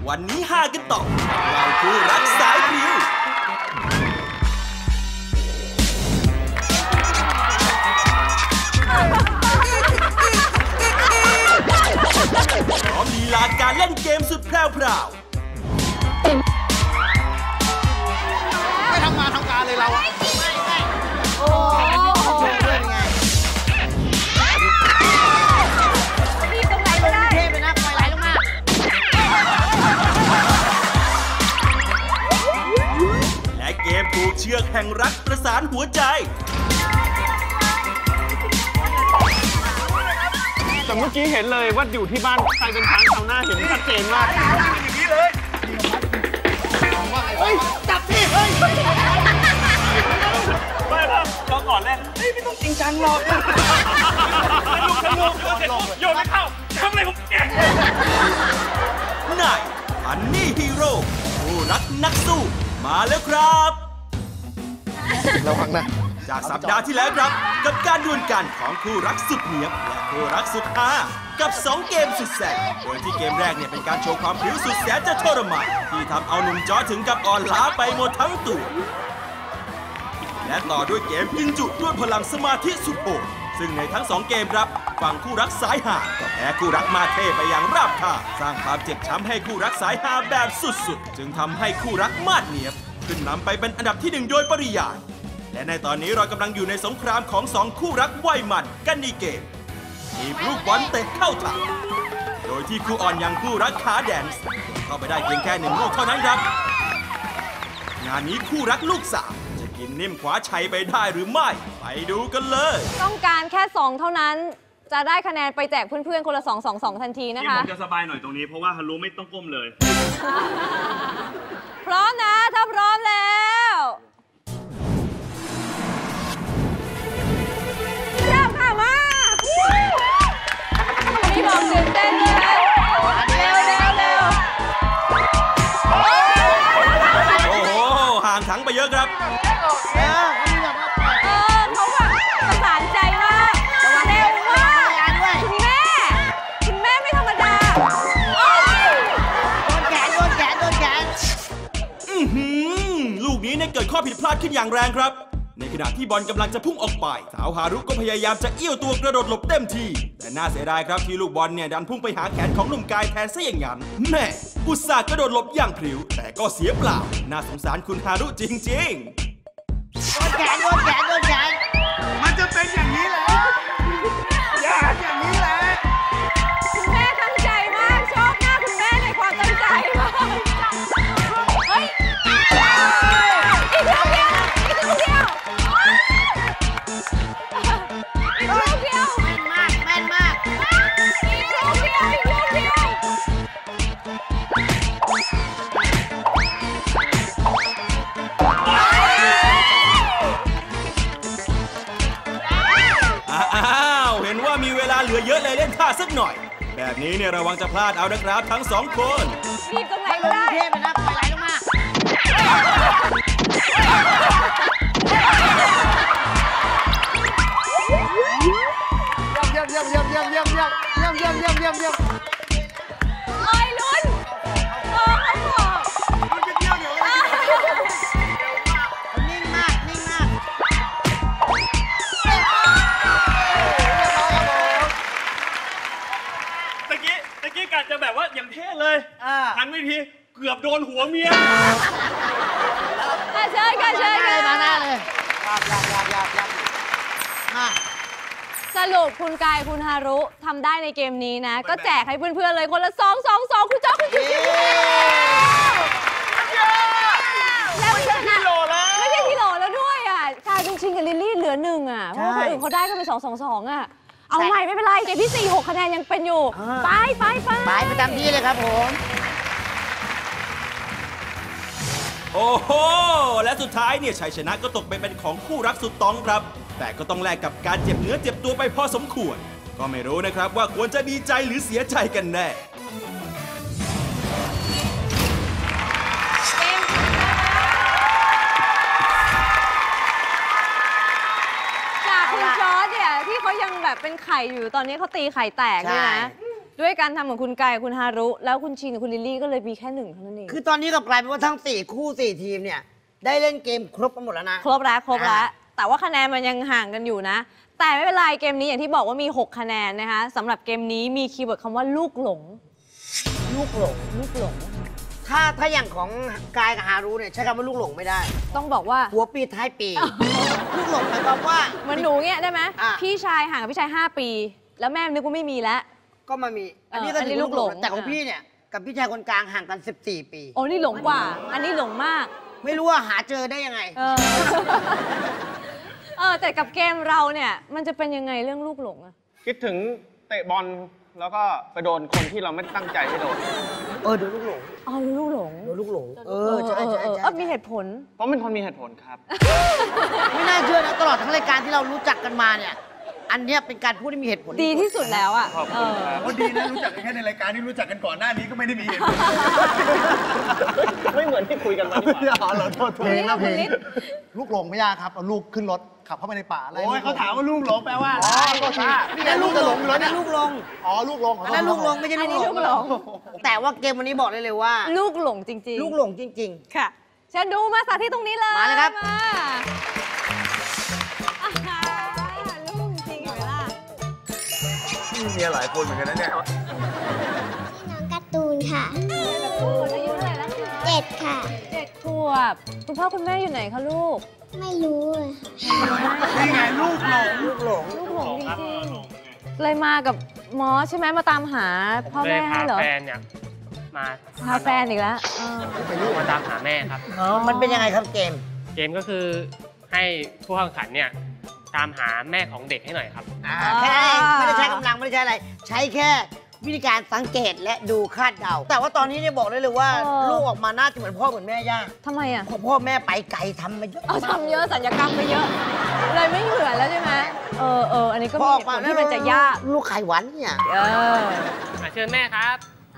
วันนี้ฮากันต่อเราคู่รักสายพริ้วพร้อมลีลาการเล่นเกมสุดแพร่วไม่ทำงานทำการเลยเราโอ้เป็นไงรีบตรงไหนก็ได้เทพเลยนะปล่อยไหลลงมาและเกมผูกเชือกแห่งรักประสานหัวใจแต่เมื่อกี้เห็นเลยว่าอยู่ที่บ้านใครเป็นช้างชาวนาเห็นชัดเจนมากอย่างนี้เลยเฮ้ยจับสิเฮ้ยไม่ครับเราก่อนเล่นไม่ต้องจริงจังหรอกสนุกโยนไม่เข้าทำอะไรผมแกนายฮันนี่ฮีโร่ผู้รักนักสู้มาแล้วครับระวังนะจากสัปดาห์ที่แล้วครับกับการดวลกันของคู่รักสุดเนียบและคู่รักสุดฮากับ2เกมสุดแสบโดยที่เกมแรกเนี่ยเป็นการโชว์ความพริ้วสุดแสนจะทรมานที่ทำเอาหนุ่มจอถึงกับอ่อนล้าไปหมดทั้งตัวและต่อด้วยเกมยิงจุด้วยพลังสมาธิสุดโหดซึ่งในทั้ง2เกมครับฝั่งคู่รักสายฮาก็แพ้คู่รักมาเทไปอย่างราบคาบสร้างความเจ็บช้ำให้คู่รักสายฮาแบบสุดๆจึงทำให้คู่รักมาดเนียบขึ้นนำไปเป็นอันดับที่1โดยปริยายและในตอนนี้เรากำลังอยู่ในสงครามของ2คู่รักวัยมันกันในเกมทีมลูกบอลเตะเข้าถังโดยที่คู่อ่อนอย่างคู่รักขาแดนซ์เข้าไปได้เพียงแค่1ลูกเท่านั้นครับงานนี้คู่รักลูกสาวจะกินนิ่มคว้าชัยไปได้หรือไม่ไปดูกันเลยต้องการแค่2เท่านั้นจะได้คะแนนไปแจกเพื่อนๆคนละ2 ทันทีนะคะผมจะสบายหน่อยตรงนี้เพราะว่าฮารุไม่ต้องก้มเลยพร้อมนะถ้าพร้อมแล้วเริ่มค่ะมาพี่บอกตื่นเต้นเลยเร็วโอ้โหห่างถังไปเยอะครับเขาแบบประสานใจมากเร็วมากคุณแม่ไม่ธรรมดาโดนแขนลูกนี้เนี่ยเกิดข้อผิดพลาดขึ้นอย่างแรงครับในขณะที่บอลกำลังจะพุ่งออกไปสาวฮารุก็พยายามจะเอี้ยวตัวกระโดดหลบเต็มทีแต่น่าเสียดายครับที่ลูกบอลเนี่ยดันพุ่งไปหาแขนของหนุ่มกายแทนซะอย่างนั้นแม่อุตส่าห์กระโดดหลบอย่างพริ้วแต่ก็เสียเปล่าน่าสงสารคุณฮารุจริงๆโดนแขนมันจะเป็นอย่างนี้แหละอย่างนี้แหละคุณแม่ตั้งใจมากชอบมากคุณแม่ในความตั้งใจมากเฮ้ยอีกลูกเดียวแม่นมากอีกลูกเดียวอ้าวเห็นว่ามีเวลาเหลือเยอะเลยเล่นท่าสักหน่อยแบบนี้เนี่ยระวังจะพลาดเอานะครับทั้ง2คนรีบตรงไหนก็ได้เทพนะปล่อยไหลลงมาเยี่ยมโอ้ยลุ้นเขาบอกมันจะเที่ยวเดี๋ยวนิ่งมากตะกี้กะจะแบบว่าอย่างเท่เลยหันไปทีเกือบโดนหัวเมียเชิญมาหน้าเลยมาสรุปคุณกายคุณฮารุทำได้ในเกมนี้นะก็แจกให้เพื่อนๆเลยคนละ2 คุณจ๊อกคุณจิ๊บแล้วไม่ใช่ที่โหลแล้วด้วยอ่ะกลายเป็นชิงกับลิลลี่เหลือ1อ่ะเพราะคนอื่นเขาได้ก็เป็น2 อ่ะเอาใหม่ไม่เป็นไรเกมที่4 6คะแนนยังเป็นอยู่ไปประจำที่เลยครับผมโอ้โหและสุดท้ายเนี่ยชัยชนะก็ตกไปเป็นของคู่รักสุดต้องครับแต่ก็ต้องแลกกับการเจ็บเนื้อเจ็บตัวไปพอสมควรก็ไม่รู้นะครับว่าควรจะดีใจหรือเสียใจกันแน่จากคุณจอร์จเนี่ยที่เขายังแบบเป็นไข่อยู่ตอนนี้เขาตีไข่แตกด้วยนะด้วยการทำของคุณกายคุณฮารุแล้วคุณชินกับคุณลิลลี่ก็เลยมีแค่1เท่านั้นเองคือตอนนี้กลับกลายเป็นว่าทั้ง4คู่4ทีมเนี่ยได้เล่นเกมครบกันหมดแล้วนะครบแล้วแต่ว่าคะแนนมันยังห่างกันอยู่นะ แต่ไม่เป็นไรเกมนี้อย่างที่บอกว่ามี6คะแนนนะคะสำหรับเกมนี้มีคีย์เวิร์ดคำว่าลูกหลงลูกหลงลูกหลงถ้าอย่างของกายกับฮารุเนี่ยใช้คำว่าลูกหลงไม่ได้ต้องบอกว่าหัวปีท้ายปี ลูกหลงหมายความว่าเหมือนหนูเงี้ยได้ไหมอ่ะพี่ชายห่างกับพี่ชาย5 ปี แล้วแม่นึกว่าไม่มีแล้วก็มามี อันนี้ก็อันนี้ถือลูกหลงลูกหลงแต่ของพี่เนี่ยกับพี่ชายคนกลางห่างกัน14 ปีโอ้นี่หลงกว่า อันนี้หลงมากไม่รู้ว่าหาเจอได้ยังไงแต่กับเกมเราเนี่ยมันจะเป็นยังไงเรื่องลูกหลงอะคิดถึงเตะบอลแล้วก็ไปโดนคนที่เราไม่ตั้งใจให้โดนดูลูกหลงเอาลูกหลงดูลูกหลงใช่มีเหตุผลเพราะเป็นคนมีเหตุผลครับไม่น่าเชื่อนะตลอดทั้งรายการที่เรารู้จักกันมาเนี่ยอันเนี้ยเป็นการพูดที่มีเหตุผลดีที่สุดแล้วอะขอบคุณครับก็ดีนะรู้จักกันแค่ในรายการที่รู้จักกันก่อนหน้านี้ก็ไม่ได้มีเหตุผลไม่เหมือนที่คุยกันมาดีกว่าอ๋อเหรอโทษเพลงนะเพลงลูกหลงไม่ยากครับเอาลูกขึ้นรถขับเข้าไปในป่าอะไรโอ้ยเขาถามว่าลูกหลงแปลว่าอ๋อก็ใช่นี่นั่นลูกหลงอันนั้นลูกหลงอ๋อลูกหลงอันนั้นลูกหลงไม่ใช่อันนี้ลูลูกกหหลลงงแต่ว่าเกมวันนี้บอกได้เลยว่าลูกหลงจริงๆลูกหลงจริงค่ะเชิญดูมาสาธิตตรงนี้เลยมาเลยครับมาลูกจริงเหรอล่ะมีเมียหลายคนเหมือนกันนะเนี่ยชื่อน้องการ์ตูนค่ะคนอายุเท่าไหร่แล้วคะ 7 ค่ะ 7 ขวบคุณพ่อคุณแม่อยู่ไหนคะลูกไม่รู้เลยค่ะนี่ไงลูกหลงๆ ลูกหลงลูกหลงจริงๆเลยมากับหมอใช่ไหมมาตามหาพ่อแม่ให้เหรอแฟนเนี่ยมาพาแฟนอีกแล้วเออมาตามหาแม่ครับมันเป็นยังไงครับเกมเกมก็คือให้ผู้แข่งขันเนี่ยตามหาแม่ของเด็กให้หน่อยครับแค่นั้นเองไม่ได้ใช้กำลังไม่ได้ใช้อะไร ใช้แค่วิธีการสังเกตและดูคาดเดา แต่ว่าตอนนี้เนี่ยบอกได้เลยว่า ลูกออกมาน่าจะเหมือนพ่อเหมือนแม่ยากทำไมอ่ะพ่อแม่ไปไกลทำมาเยอะเอาทำเยอะสัญญกรรมไปเยอะ เลยไม่เหมือนแล้วใช่ไหมอันนี้ก็พ่อมีออกผมาลที่มันจะยากลูกไข่หวานเนี่ยเชิญแม่ครับ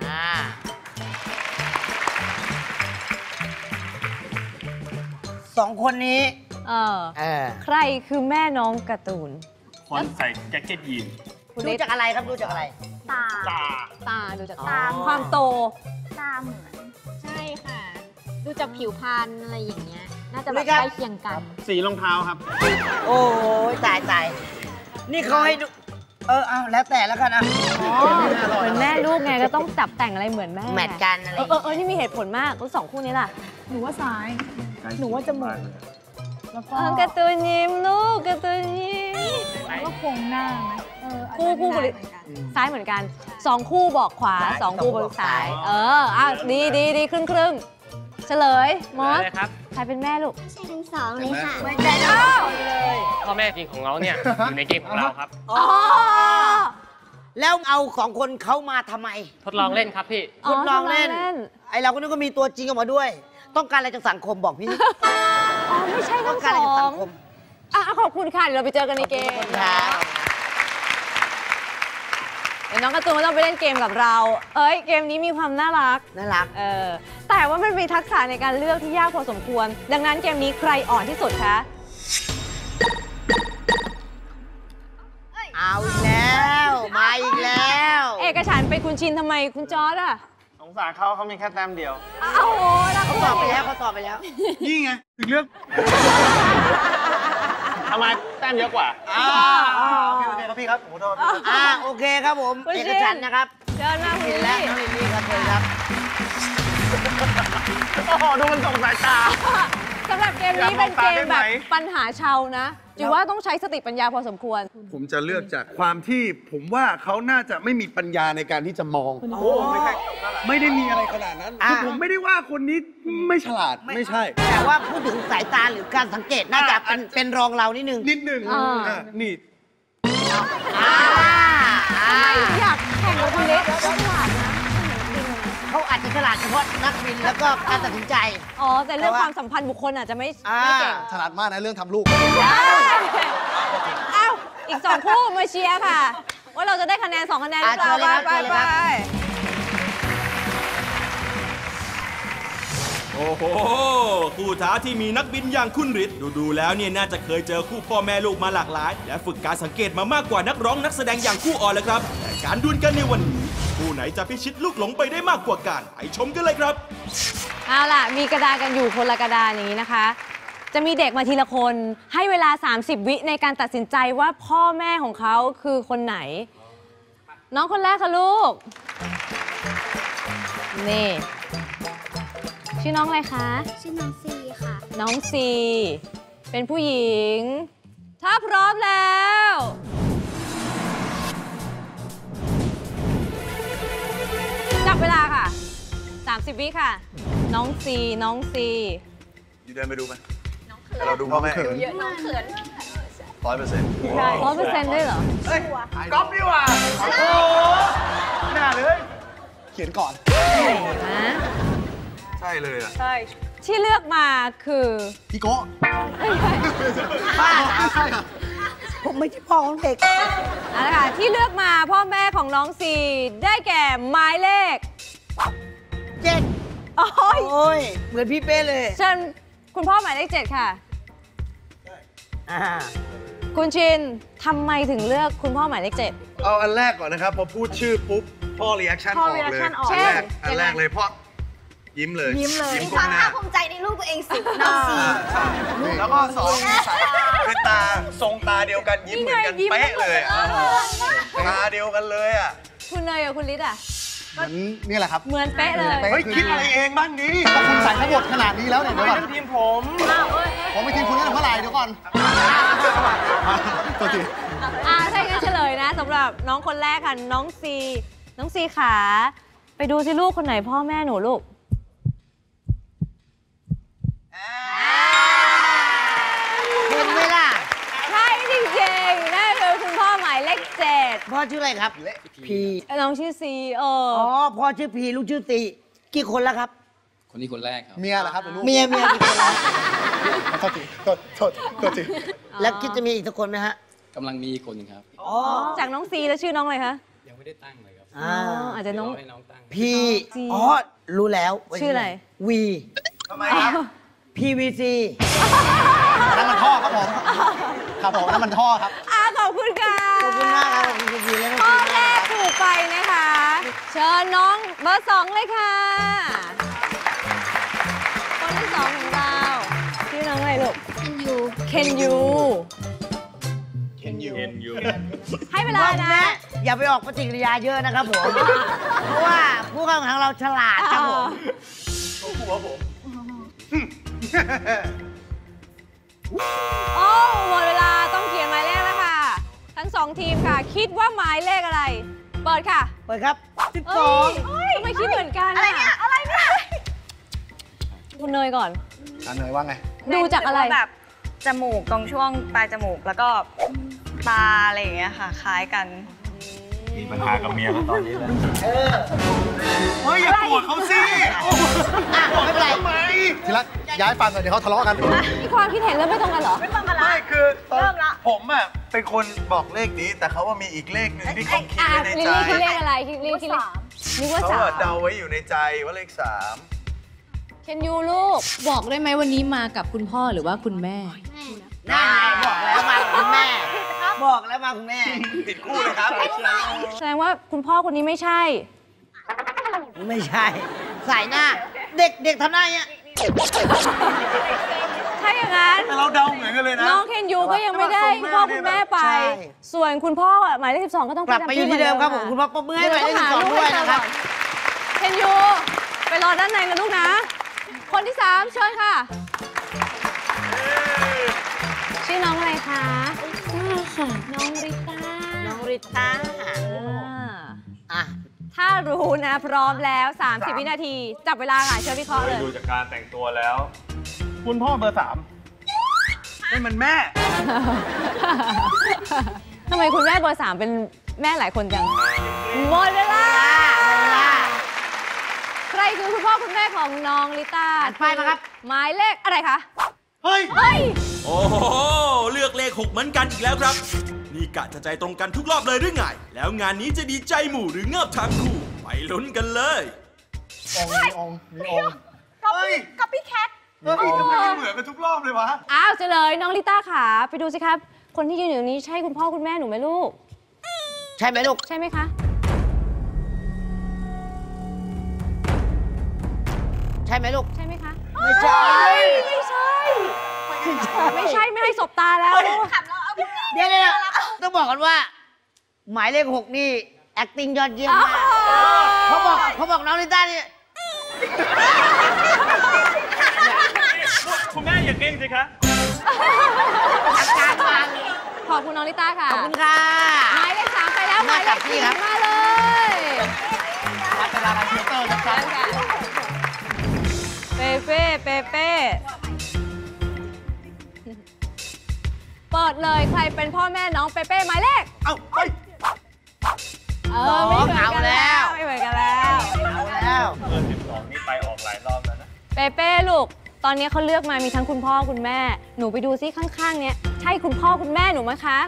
สองคนนี้ใครคือแม่น้องการ์ตูนคนใส่แจ็คเก็ตยีนคุณดูนิดจากอะไรครับดูจากอะไรตาตาดูจากตาความโตตาเหมือนใช่ค่ะ ดูจากผิวพรรณอะไรอย่างเงี้ย น่าจะแบบนี่ครับใกล้เคียงกันสีรองเท้าครับโอ้ยตายนี่เขาให้ดูเอาแล้วแต่แล้วกันนะเหมือนแม่ลูกไงก็ต้องจับแต่งอะไรเหมือนแม่แมทกันอะไรอย่างเงี้ยนี่มีเหตุผลมากแล้วสองคู่นี้ล่ะหนูว่าซ้าย หนูว่าจมูก แล้วก็การ์ตูนยิ้มลูกการ์ตูนยิ้มแล้วก็โครงหน้าไหมอาจจะคู่ไม่คุณได้เหมือนกันซ้ายเหมือนกันสองคู่บอกขวาสองคู่บอกซ้ายดีครึ่งเฉลยมอสเลยครับใครเป็นแม่ลูกไม่ใช่ทั้งสองเลยค่ะไม่ใช่นะเลยพ่อแม่จริงของเราเนี่ย อยู่ในเกมของเราครับแล้วเอาของคนเขามาทำไมทดลองเล่นครับพี่ทดลองเล่น ไอเราก็นึกว่ามีตัวจริงออกมาด้วย ต้องการอะไรจากสังคมบอกพี่ไม่ใช่ต้ทั้องงการสอะไรจากอสังงคมขอบคุณค่ะเดี๋ยวเราไปเจอกันในเกมครับเดี๋ยวน้องการ์ตูนก็ต้องไปเล่นเกมกับเรา เกมนี้มีความน่ารักน่ารักแต่ว่ามันมีทักษะในการเลือกที่ยากพอสมควร ดังนั้นเกมนี้ใครอ่อนที่สุดคะเอาอีกแล้ว มาอีกแล้วเอกฉันท์ไปคุณชินทำไมคุณจอร์ดอ่ะสงสารเขามีแค่แต้มเดียวเอาโอ้รักเขาตอบไปแล้วเขาตอบไปแล้วนี่ไงถึงเลือกทำไมแต้มเยอะกว่าโอเคครับพี่ครับขอโทษโอเคครับผม เอกชันท์นะครับเชิญมาคุณพินลิลและลี่น้องลิลลี่ครับเชิญครับโอ้โห ดูมันส่งสายตาสำหรับเกมนี้เป็นเกมแบบอยากมองตาได้ไหมปัญหาชาวนะจิว่าต้องใช้สติปัญญาพอสมควรผมจะเลือกจากความที่ผมว่าเขาน่าจะไม่มีปัญญาในการที่จะมองโอ้ไม่ใช่ไม่ได้มีอะไรขนาดนั้นคือผมไม่ได้ว่าคนนี้ไม่ฉลาดไม่ใช่แต่ว่าพูดถึงสายตาหรือการสังเกตน่าจะเป็นรองเรานิดนึงนิดหนึ่ง นี่อยากแข่งกับคุณเล็กฉลาดนะเขาอาจจะฉลาดเฉพาะนักบินแล้วก็การตัดสินใจแต่เรื่องความสัมพันธ์บุคคลอาจจะไม่เก่งฉลาดมากนะเรื่องทำลูกอ้าวอีก2คู่มาเชียร์ค่ะ ว่าเราจะได้คะแนน2คะแนนหรือเปล่าเชิญเลยครับไปเชิญเลยครับโอ้โห คู่ท้าที่มีนักบินอย่างคุณฤทธิ์ดูแล้วเนี่ยน่าจะเคยเจอคู่พ่อแม่ลูกมาหลากหลาย และฝึกการสังเกตมามากกว่านักร้องนักแสดงอย่างคู่อ่อนแล้วครับ แต่การดวลกันในวันนี้คู่ไหนจะพิชิตลูกหลงไปได้มากกว่ากันไปชมกันเลยครับเอาล่ะมีกระดานกันอยู่คนละกระดานอย่างนี้นะคะ จะมีเด็กมาทีละคนให้เวลา30 วิในการตัดสินใจว่าพ่อแม่ของเขาคือคนไหน น้องคนแรกค่ะลูกนี่ชื่อน้องอะไรคะชื่อน้องซีค่ะน้องซีเป็นผู้หญิง ถ้าพร้อมแล้วจับเวลาค่ะ30 วิค่ะน้องซีอยู่เดินไปดูไหมเราดูพ่อแม่เยอะน้องเขิน100% ใช่100%ได้เหรอก๊อปดีกว่าโอ้โหน่าเลย เขียนก่อนฮะใช่เลยอ่ะที่เลือกมาคือพี่โก้บ้าใช่ค่ะผมไม่ใช่พ่อของเด็กเอาละค่ะที่เลือกมาพ่อแม่ของน้องซีได้แก่หมายเลข 7 โอ้ยโอ้ย เหมือนพี่เป้เลยเชิญคุณพ่อหมายเลข 7 ค่ะอ่าคุณชินทำไมถึงเลือกคุณพ่อหมายเลข 7 เอาอันแรกก่อนนะครับ พอพูดชื่อปุ๊บ พ่อรีแอคชั่นออกเลย reaction ออกอันแรกเลยพ่อยิ้มเลยยิ้มเลยยิ้มมีก้ความมหน้าภาคภูมิใจในลูกตัวเองสูงน้องซีแล้วก็สองคือตาทรงตาเดียวกันยิ้มเหมือนกันเป๊ะเลยตาเดียวกันเลยอ่ะคุณเนยกับคุณลิศอ่ะนี่แหละครับเหมือนเป๊ะเลยเฮ้ยคิดอะไรเองบ้างดิถ้าคุณใส่ทั้งหมดขนาดนี้แล้วเนี่ยไม่เดี๋ยวก่อนนั่นทีมผมผมไปทีมคุณตั้งแต่เมื่อไหร่เดี๋ยวก่อนตัวจริงถ้าอย่างนั้นเฉลยนะสำหรับน้องคนแรกค่ะน้องซีขาไปดูสิลูกคนไหนพ่อแม่หนูลูกเห็นไหมล่ะใช่จริงๆนั่นคือคุณพ่อหมายเลข 7 พ่อชื่ออะไรครับ พีน้องชื่อซีอ๋อ พ่อชื่อพี ลูกชื่อตี กี่คนแล้วครับคนนี้คนแรกครับเมียเหรอครับหรือลูกเมียกี่คนแล้วโทษทีโทษทีแล้วคิดจะมีอีกสักคนไหมฮะกำลังมีอีกคนหนึงครับอ๋อจากน้องซีแล้วชื่อน้องอะไรคะยังไม่ได้ตั้งเลยครับอ่าอาจจะน้องให้น้องตั้งพี อ๋อ รู้แล้วว่าชื่ออะไรวีทำไมครับ PVC นั่นมันท่อครับผม ครับผมนั่นมันท่อครับขอบคุณค่ะขอบคุณมากครับขอบคุณพีและขอบข้อคุณแรมากกถูกไปนะคะ เชิญน้องเบอร์ 2 เลยค่ะ คนที่ 2 ของเราชื่อน้องอะไรลูก เคนยู ให้เวลาพ่อนะแม่อย่าไปออกปฏิกิริยาเยอะนะครับผม เพราะว่าผู้เข้าแข่งขันเราฉลาดครับผมหัวผมโอ้หมดเวลาต้องเขียนหมายเลขแล้วค่ะ ทั้ง 2 ทีมค่ะ คิดว่าหมายเลขอะไร เปิดค่ะเปิดครับเอ้ยทำไมคิดเหมือนกันอะไรเนี่ยคุณเนยก่อนอันเหนื่อยว่าไงดูจากอะไรแบบจมูกตรงช่วงปลายจมูกแล้วก็ตาอะไรอย่างเงี้ยค่ะ คล้ายกันมีปัญหากับเมียเขาตอนนี้แล้วเฮ้ย อย่าโกรธเขาสิไม่เป็นไรทำไมทีละย้ายฟังก่อนเดี๋ยวเขาทะเลาะกันมีความคิดเห็นเริ่มไม่ตรงกันเหรอไม่คือตอนผมอ่ะเป็นคนบอกเลขนี้ แต่เขาว่ามีอีกเลขหนึ่งที่เขาคิดไว้ในลิลใจลี่คิดเลขอะไรลิลลี่คิดเลขนึกว่าเขาสาอะมเดาไว้อยู่ในใจว่าเลขเคนยูลูกบอกได้ไหมวันนี้มากับคุณพ่อหรือว่าคุณแม่นั่นไงบอกแล้วมาคุณแม่ บอกแล้วมาคุณแม่ 3 ติดคู่เลยครับแสดงว่าคุณพ่อคนนี้ไม่ใช่ไม่ใช่ สายหน้า เด็กทำหน้าอย่างเงี้ยถ้าอย่างนั้นแต่เราเดาเหมือนกันเลยนะน้องเคนยูก็ยังไม่ได้คุณพ่อคุณแม่ไปใช่ส่วนคุณพ่อหมายเลข 12 ก็ต้องกลับไปอยู่ที่เดิมครับผมคุณพ่อปรบมือให้หน่อยเลข12ด้วยนะครับเคนยูไปรอด้านในนะลูกนะ คนที่ 3 เชิญค่ะ ชื่อน้องอะไรคะน้องริต้าน้องริต้า อ่ะถ้ารู้นะพร้อมแล้ว 30 วินาที จับเวลาค่ะเชิญวิเคราะห์เลยดูจากการแต่งตัวแล้วคุณพ่อเบอร์นี่มันแม่ทำไมคุณแม่เบอร์ 3 เป็นแม่หลายคนจัง หมดเวลา ใครคือคุณพ่อคุณแม่ของน้องลิต้าไปมาครับหมายเลขอะไรคะเฮ้ยเฮ้ยโอ้โห เลือกเลข 6 เหมือนกันอีกแล้วครับ นี่กะจะใจตรงกันทุกรอบเลยหรือไง แล้วงานนี้จะดีใจหมู่หรือเงิบทางคู่ ไปลุ้นกันเลยมีองค์เฮ้ยกับพี่แคทเฮ้ยทำไมไม่เหมือนกันทุกรอบเลยวะอ้าวเฉลยน้องลิต้าขาไปดูสิครับ คนที่ยืนอยู่นี้ใช่คุณพ่อคุณแม่หนูไหมลูกใช่ไหมลูกใช่ไหมคะใช่ไหมลูกใช่ไหมคะไม่ใช่ไม่ใช่ ไม่ใช่ไม่ให้สบตาแล้วเดี๋ยวต้องบอกกันว่า หมายเลข 6 นี่ acting ยอดเยี่ยมมากเขาบอกน้องลิต้านี่คุณแม่อย่าเก่งสิคะการมาขอบคุณน้องลิต้าค่ะขอบคุณค่ะหมายเลข 3 ไปแล้วหมายเลข 4 มาเลยวัดเวลาการเทเตอร์นะครับเปเป้เปิดเลยใครเป็นพ่อแม่น้องเปเป้หมายเลขเอ้าไปไม่เหมือนกันแล้วไม่เหมือนกันแล้วเอาแล้วเบอร์ 12 นี่ไปออกหลายรอบแล้วนะเปเป้ลูกตอนนี้เขาเลือกมามีทั้งคุณพ่อคุณแม่หนูไปดูซิข้างๆเนี้ยใช่คุณพ่อคุณแม่หนูไหมคะ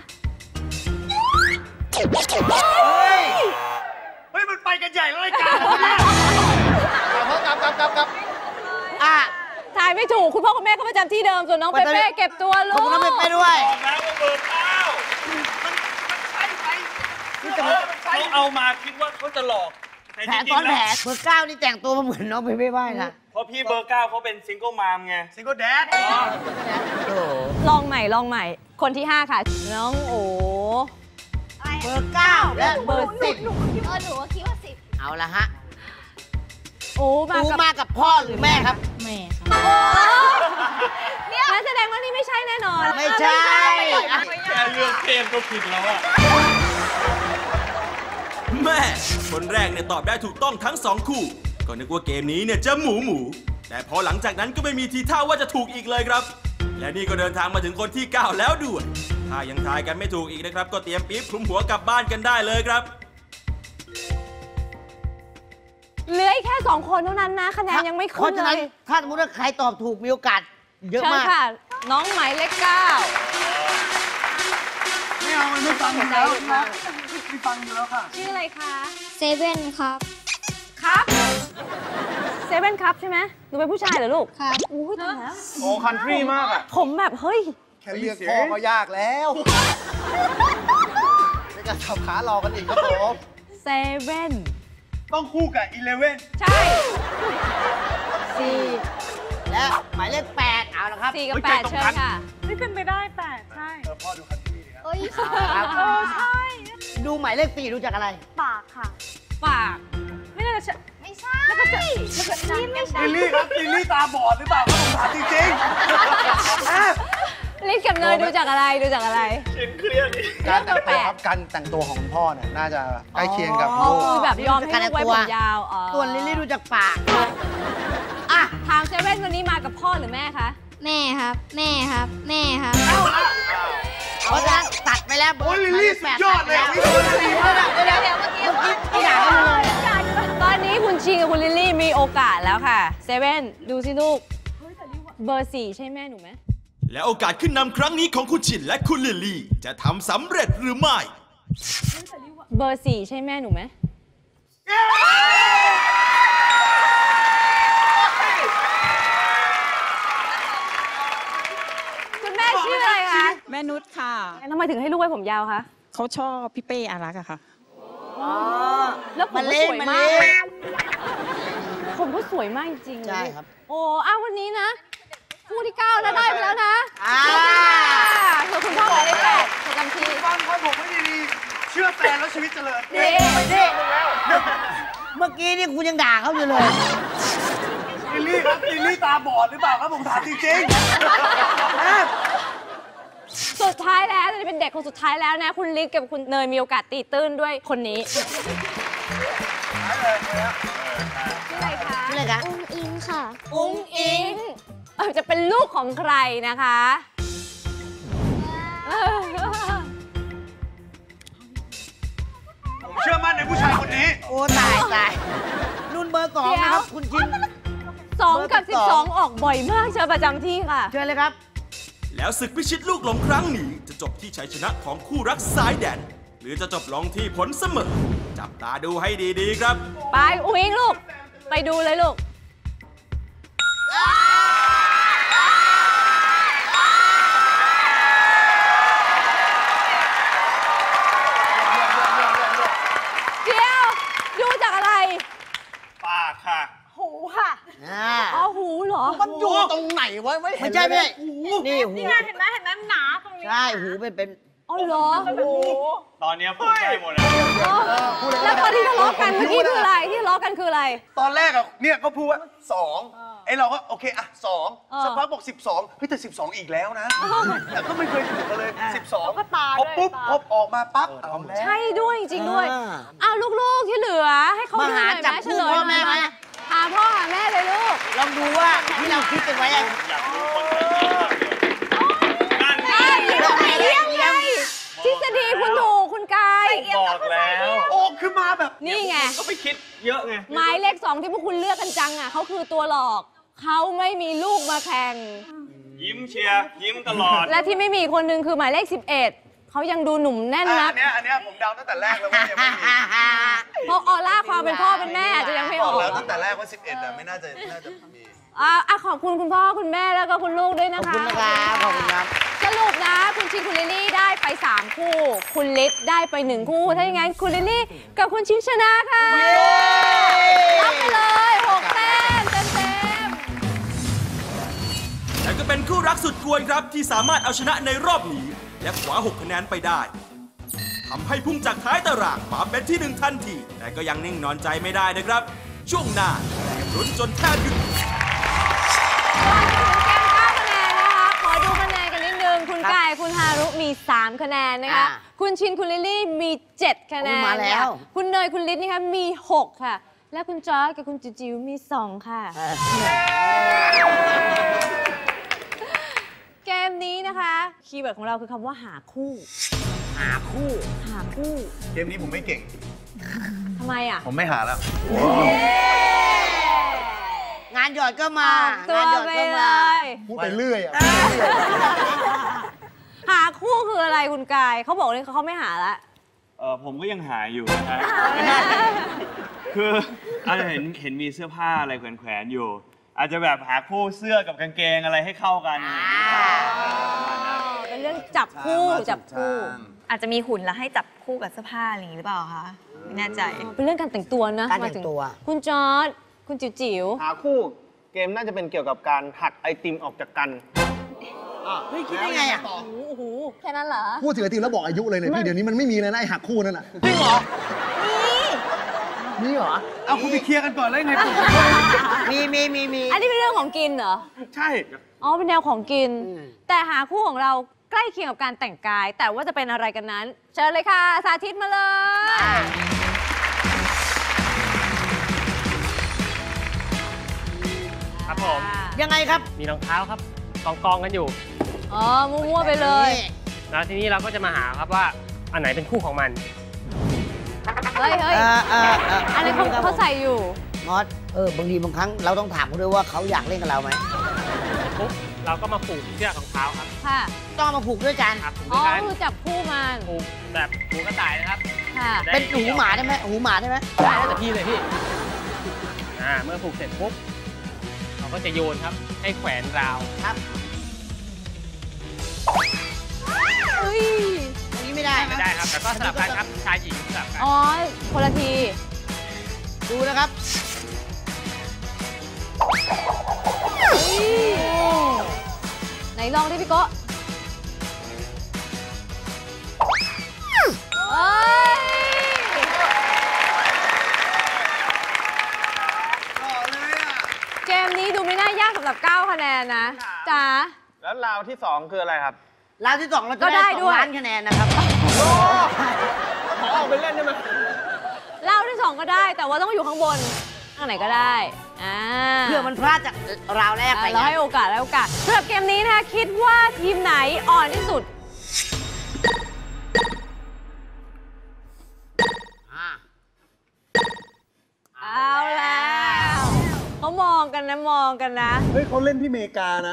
เฮ้ย มันไปกันใหญ่แล้วรายการเราเนี่ยกลับอ่ะถ่ายไม่ถูกคุณพ่อคุณแม่เขาประจำที่เดิมส่วนน้องเปเป้เก็บตัวลูขอบกคุณน้องเปเป้ด้วยบอกแล้วว่าเบอร์ 9เขาเอามาคิดว่าเขาจะหลอกแต่แผจนริซ้อง นๆแผแล้วนเบอร์ 9 นี่แต่งตัวมาเหมือนน้องเปเป้บ้างนะเพราะพี่เบอร์ 9เขาเป็นซิงเกิลมามไงซิงเกิลแดดลองใหม่คนที่ 5 ค่ะ น้องโอเบอร์ 9 และเบอร์ 10 หนูก็คิดว่า10 เอาละฮะโอ้ตูมากับพ่อหรือแม่ครับแม่ค่ะงั้นแสดงว่านี่ไม่ใช่แน่นอนไม่ใช่แค่เลือกเพลงก็ผิดแล้วอะแม่คนแรกเนี่ยตอบได้ถูกต้องทั้ง 2 คู่ ก็นึกว่าเกมนี้เนี่ยจะหมูแต่พอหลังจากนั้นก็ไม่มีทีท่าว่าจะถูกอีกเลยครับ และนี่ก็เดินทางมาถึงคนที่ 9 แล้วด้วยถ้ายังทายกันไม่ถูกอีกนะครับก็เตรียมปี๊บคลุมหัวกลับบ้านกันได้เลยครับเหลืออีกแค่ 2 คนเท่านั้นนะคะแนนยังไม่เพขึ้ราะนฉะเลนั้นยถ้าสมมติว่าใครตอบถูกมีโอกาสเยอะเชิญมากค่ะ น้องหมายเลข 9 ไม่เอามันไม่ฟังอยู่แล้วนะไม่ฟังอยู่แล้วค่ะชื่ออะไรคะเซเว่นครับครับเซเว่นครับใช่ไหมหนูเป็นผู้ชายเหรอลูกครับอู้ยตายแล้วโอ้คันทรีมากอ่ะผมแบบเฮ้ยแค่เรียกพ่อก็ยากแล้วไม่การสับขารอกันอีกครับผมเซเว่นต้องคู่กับ11 ใช่ 4 และหมายเลข 8 เอาละครับ 4 กับ 8 เชิญค่ะไม่เป็นไปได้8ใช่พ่อดูคันที่ดีครับเอ้ยครับใช่ดูหมายเลข 4 ดูจากอะไรปากค่ะปากไม่น่าจะไม่ใช่นี่ไม่ใช่ลิลลี่ครับลิลลี่ตาบอดหรือเปล่าครับผมถามจริงๆลิ้นกับเนยดูจากอะไรดูจากอะไรการแต่งตัวครับการแต่งตัวของคุณพ่อเนี่ยน่าจะใกล้เคียงกับลูกคือแบบยอมให้ลูกไว้ผมยาวอ๋อส่วนลิลลี่ดูจากปากอ่ะทางเซเว่นวันนี้มากับพ่อหรือแม่คะแม่ครับ แม่ครับ แม่ครับเพราะฉะนั้นตัดไปแล้วเบอโอ้ยร์ลิลหมายลี่เลขสุ 8 ดยอดเลยอ่ะนี่คนดีมากเดี๋ยวเมื่อกี้ไม่ด่ากันเลยตอนนี้คุณชิงกับคุณลิลลี่มีโอกาสแล้วค่ะเซเว่นดูสิลูกเบอร์ 4 ใช่แม่หนูไหมและโอกาสขึ้นนำครั้งนี้ของคุณชินและคุณลิลลี่จะทำสำเร็จหรือไม่เบอร์ 4 ใช่แม่หนูไหมคุณแม่ชื่ออะไรคะแม่นุชค่ะทำไมถึงให้ลูกไว้ผมยาวคะเขาชอบพี่เป้อารักษ์อะค่ะแล้วผมก็สวยมากผมก็สวยมากจริงๆใช่ครับโอ้อ้าววันนี้นะคู่ที่ 9 แล้วได้ไปแล้วนะเธอคุณพ่อหมายเลข 8ประจำที่ฟังพ่อผมไม่ดีๆเชื่อแฟนแล้วชีวิตเจริญนี่เมื่อกี้นี่คุณยังด่าเขาอยู่เลยลิลลี่ครับลิลลี่ตาบอดหรือเปล่าครับผมถามจริงสุดท้ายแล้วจะเป็นเด็กคนสุดท้ายแล้วนะ คุณลิศกับคุณเนยมีโอกาสตีตื้นด้วยคนนี้ชื่ออะไรคะชื่ออะไรคะอุ้งอิงค่ะอุ้งอิงจะเป็นลูกของใครนะคะๆผมเชื่อมั่นในผู้ชายคนนี้โอ้ตายรุ่นเบอร์ 2 นะครับ คุณชิน 2 กับ 12 ออกบ่อยมากเชิญประจำที่ค่ะเชิญเลยครับแล้วศึกพิชิตลูกหลงครั้งนี้จะจบที่ชัยชนะของคู่รักสายแดน หรือจะจบลงที่ผลเสมอ จับตาดูให้ดีๆครับไปอุ้งอิงลูก ไปดูเลยลูก เดี๋ยว ดูจากอะไรปากค่ะหูค่ะอ๋อไม่ใช่ไม่ใช่นี่หูนี่ไงเห็นไหมหนาตรงนี้ใช่หูเป็นอ๋อเหรอตอนนี้พูดได้หมดเลยแล้วตอนที่ทะเลาะกันเมื่อกี้คืออะไรที่ทะเลาะกันคืออะไรตอนแรกอะเนี่ยก็พูดว่า2ไอ้เราก็โอเคอะ2สักพักบอก12เฮ้ยแต่12อีกแล้วนะแต่ก็ไม่เคยถูกกันเลย12พอปุ๊บพอออกมาปั๊บเอาแล้วใช่ด้วยจริงๆด้วยอ้าวลูกๆที่เหลือให้เขามาดูหหาน่อยจับไหมเฉคู่ลยพ่อแม่ไหมหาพ่อหาแม่เลยลูกลองดูว่าที่เราคิดกันไว้อะอยากรู้คนข้างนั่นไงเยี่ยมไงทฤษฎีคุณถูกคุณกายบอกแล้วโอ้คือมาแบบนี่ไงก็ไปคิดเยอะไงหมายเลข 2 ที่พวกคุณเลือกกันจังอ่ะเขาคือตัวหลอกเขาไม่มีลูกมาแข่งยิ้มเชียร์ยิ้มตลอดและที่ไม่มีคนหนึงคือหมายเลข 11เขายังดูหนุ่มแน่นนักอันเนี้ยผมเดาตั้งแต่แรกแล้วว่ายังไม่มีเพราะออร่าความเป็นพ่อเป็นแม่อาจจะยังไม่บอออก กแล้วตั้งแต่แรกว่า11อะไม่น่าจะมีขอบคุณคุณพ่อคุณแม่แล้วก็คุณลูกด้วยนะขอบคะคุณนะครับขอบคุณครับสรุปนะคุณชินคุณลิลลี่ได้ไป3คู่คุณลิศได้ไป1คู่ถ้าอย่างนั้นคุณลิลลี่กับคุณชินชนะค่ะรับไปเลย6 แต้มเต็มและก็เป็นคู่รักสุดกวนครับที่สามารถเอาชนะในรอบนี้ และคว้า6 คะแนนไปได้ทำให้พุ่งจากท้ายตารางมาเป็นที่ 1 ทันที แต่ก็ยังนิ่งนอนใจไม่ได้นะครับ ช่วงหน้าเกมลุ้นจนแทบหยุดๆก่อนจะถึงเกม9 คะแนนนะคะขอดูคะแนนกันนิดนึงคุณกายคุณฮารุมี3 คะแนนนะคะคุณชินคุณลิลลี่มี7 คะแนนมาแล้วคุณเนยคุณลิศนี่คะมี6 ค่ะ และคุณจอร์จกับคุณจิ๋วมี2 ค่ะ เกมนี้นะคะคีย์เวิร์ดของเราคือคำว่าหาคู่หาคู่หาคู่เกมนี้ผมไม่เก่งทำไมอ่ะผมไม่หาแล้วงานหยอดก็มาตัวงานหยอดไปก็เลมายพูดไปเรื่อยอ่ะหาคู่คืออะไรคุณกายเขาบอกเลยเขาไม่หาละผมก็ยังหาอยู่นะคืออาจจะเห็นมีเสื้อผ้าอะไรแขวนๆอยู่ อาจจะแบบหาคู่เสื้อกับกางเกงอะไรให้เข้ากันเป็นเรื่องจับคู่จับคู่อาจจะมีหุ่นแล้วให้จับคู่กับเสื้อผ้าอะไรอย่างนี้หรือเปล่าคะไม่แน่ใจเป็นเรื่องการแต่งตัวนะการแต่งตัวคุณจอร์จคุณจิ๋วหาคู่เกมน่าจะเป็นเกี่ยวกับการหักไอติมออกจากกันเฮ้ยคิดได้ไงอ่ะโอ้โหแค่นั้นเหรอพูดถึงไอติมแล้วบอกอายุเลยเนี่ยพี่เดี๋ยวนี้มันไม่มีเลยนะไอหักคู่นั่นน่ะจริงเหรอมีเหรอเอาคุณไปเคลียร์กันก่อนเลยไงผมมีอันนี้เป็นเรื่องของกินเหรอใช่อ๋อเป็นแนวของกิน แต่หาคู่ของเราใกล้เคียงกับการแต่งกาย แต่ว่าจะเป็นอะไรกันนั้น เชิญเลยค่ะ สาธิตมาเลยครับผมยังไงครับมีรองเท้าครับกองกันอยู่อ๋อ มั่วๆไปเลยแล้วทีนี้เราก็จะมาหาครับว่าอันไหนเป็นคู่ของมันเฮ้ยอันนี้เขาใส่อยู่มอสบางทีบางครั้งเราต้องถามเขาด้วยว่าเขาอยากเล่นกับเราไหมปุ๊บเราก็มาผูกเชือกของเท้าครับค่ะต้องเอามาผูกด้วยกันครับผูกอ๋ด้อวยกันคือจับคู่มันผูกแบบผูกกระต่ายนะครับค่ะเป็นหูหมาได้ไหมหูหมาได้ไหมได้แล้วแต่พี่เลยพี่เมื่อผูกเสร็จปุ๊บเราก็จะโยนครับ ให้แขวนราวครับเฮ้ยตรงนี้ไม่ได้ไม่ได้ครับ แต่ก็สลับกันครับชายหญิงสลับกันอ๋อ คนละทีดูนะครับไหนลองดิพี่โกะเอ้ย เกมนี้ดูไม่น่ายากสำหรับ 9 คะแนนนะจ๋าแล้วราวที่ 2 คืออะไรครับราวที่2เราจะก็ได้ได้ด้วย 2 ล้านคะแนนนะครับขอออกไปเล่นได้ไหมเล่าที่ 2 ก็ได้ แต่ว่าต้องอยู่ข้างบนข้างไหนก็ได้เพื่อมันพลาดจากราวแรกไปเราให้โอกาสสำหรับเกมนี้นะคะคิดว่าทีมไหนอ่อนที่สุด เอาแล้วเขามองกันนะเฮ้ยเขาเล่นที่อเมริกานะ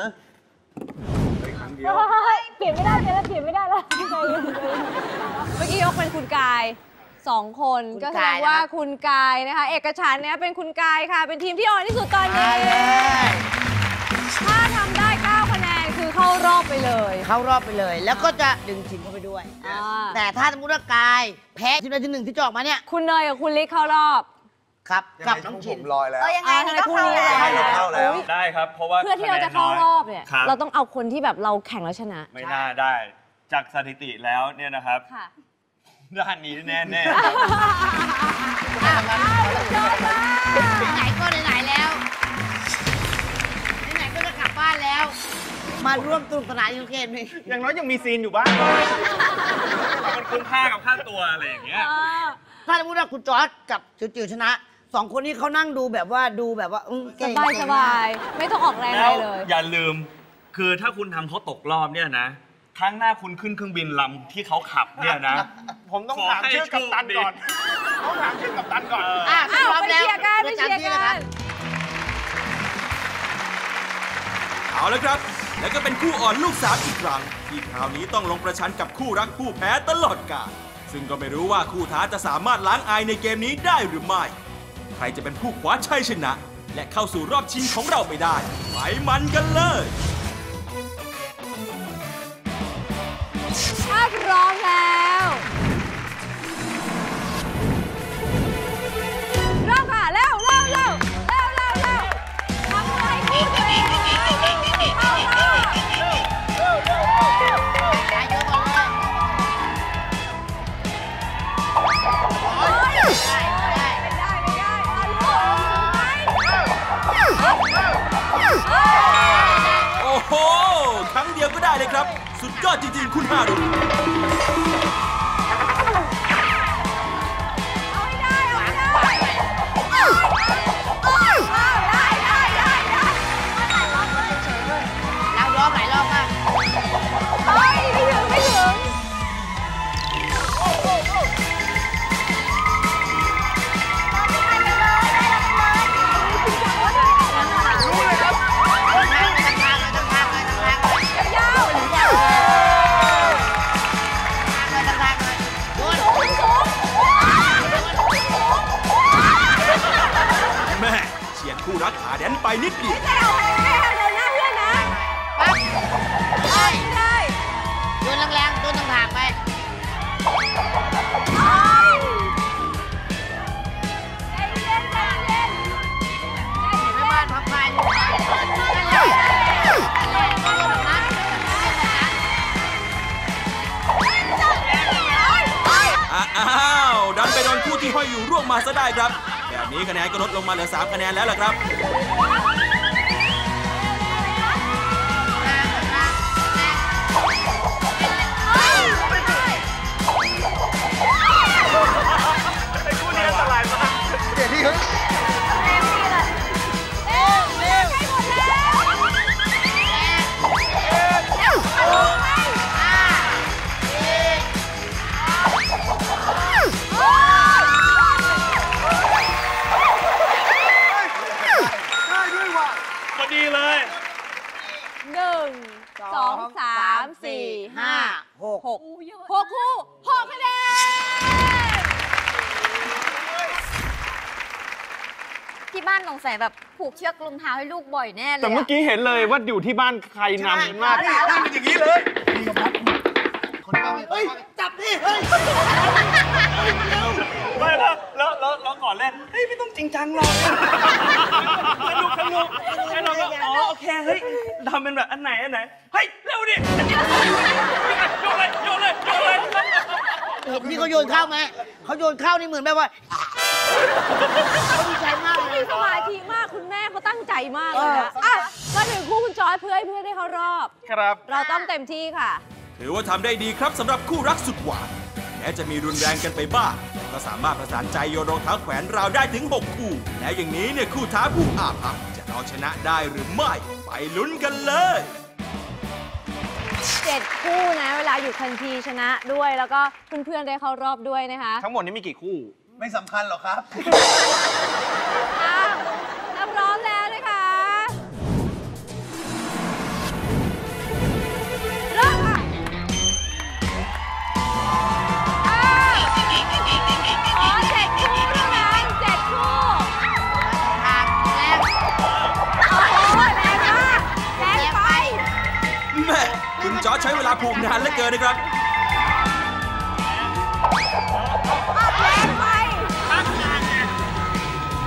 เฮ้ยเปลี่ยนไม่ได้แล้วเมื่อกี้ยกเป็นคุณกาย2 คนก็แสดงว่าคุณกายนะคะเอกฉันท์เนี่ยเป็นคุณกายค่ะ เป็นทีมที่อ่อนที่สุดตอนนี้ถ้าทำได้ 9 คะแนนคือเข้ารอบไปเลยเข้ารอบไปเลย แล้วก็จะดึงทีมเข้าไปด้วย แต่ถ้าสมมติว่ากายแพ้ทีมใดทีมหนึ่งที่จะออกมาเนี่ยคุณเนยกับคุณลิศเข้ารอบครับกับน้องผมลอยแล้วยังไงก็เข้าแล้วเข้าแล้วได้ครับเพราะว่าเพื่อที่เราจะเข้ารอบเนี่ยครับเราต้องเอาคนที่แบบเราแข่งแล้วชนะไม่น่าได้จากสถิติแล้วเนี่ยนะครับค่ะด้านนี้แน่ๆไหนก็ไหนแล้วไหนก็จะกลับบ้านแล้ว มาร่วมสนุกสนานอยู่เกมนี้อย่างน้อยยังมีซีนอยู่บ้างมันคุ้มค่ากับค่าตัวอะไรอย่างเงี้ยถ้าสมมติว่าคุณจอร์จกับจิ๋วชนะสองคนนี้เขานั่งดูแบบว่าเก่งสบายไม่ต้องออกแรงแล้อะไรวเลยอย่าลืมคือถ้าคุณทำเขาตกรอบเนี่ยนะ ครั้งหน้าคุณขึ้นเครื่องบินลำที่เขาขับเนี่ยนะผมต้องถามชื่อกัปตันก่อนต้องถามชื่อกัปตันก่อนพร้อมแล้วไปเชียร์กันเอาละครับ แล้วก็เป็นคู่อ่อนลูกสามอีกครั้งที่คราวนี้ต้องลงประชันกับคู่รักผู้แพ้ตลอดกาลซึ่งก็ไม่รู้ว่าคู่ท้าจะสามารถล้างอายในเกมนี้ได้หรือไม่ ใครจะเป็นผู้คว้าชัยชนะ และเข้าสู่รอบชิงของเราไปได้ไปมันกันเลยถ้าพร้อมแล้วเริ่มค่ะเร็วทำอะไรคู่ตัวเองเข้าโอ้โห ครั้งเดียวก็ได้เลยครับ สุดยอดจริงๆ คุณฮารุแล้วรอบหลายรอบมากไม่ถึงแม่เฉียดคู่รักขาแดนไปนิดเดียวโยนแรงๆโยนทางๆไปแม่บ้านพับพายอ้าวดันไปโดนคู่ที่ห้อยอยู่ร่วงมาซะได้ครับ แบบนี้คะแนนก็ลดลงมาเหลือ3คะแนนแล้วล่ะครับเป็นคู่นี้อันตรายมากเดี๋ยวที่เฮ้ย ได้ด้วยว่ะพอดีเลย 1 2 3 4 5 6 คู่6คะแนนที่บ้านสงสัยแบบผูกเชือกรองเท้าให้ลูกบ่อยแน่เลยแต่เมื่อกี้เห็นเลยว่าอยู่ที่บ้านใครนำมากนี่เป็นอย่างนี้เลยเฮ้ย จับดิเฮ้ยไม่แล้วก่อนเล่นเฮ้ยไม่ต้องจริงจังหรอกสนุกแล้วเราก็อ๋อโอเคเฮ้ยทำเป็นแบบอันไหนเฮ้ยเร็วดิโยนเลยนี่เขาโยนเข้าไหมเขาโยนเข้านี่เหมือนแบบว่าเขาดีใจมากเลยมีสมาธิมากคุณแม่เขาตั้งใจมากเลยนะอ่ะมาถึงคู่คุณจอยเพื่อได้เข้ารอบครับเราต้องเต็มที่ค่ะถือว่าทำได้ดีครับสำหรับคู่รักสุดหวานแม้จะมีรุนแรงกันไปบ้างแต่ก็สามารถประสานใจโยนรองเท้าแขวนราวได้ถึง6คู่แล้วอย่างนี้เนี่ยคู่ท้าผู้อาภัพจะเอาชนะได้หรือไม่ไปลุ้นกันเลย 7 คู่นะเวลาอยู่ทันทีชนะด้วยแล้วก็เพื่อนๆได้เข้ารอบด้วยนะคะทั้งหมดนี้มีกี่คู่ไม่สำคัญหรอกครับถ้าพร้อมแล้วนะคะเริ่มค่ะ7 คู่เท่านั้น7 คู่โอ้โหแรงมากแรงไปแม่คุณจอร์จใช้เวลาผูกนานเหลือเกินนะครับแรงไป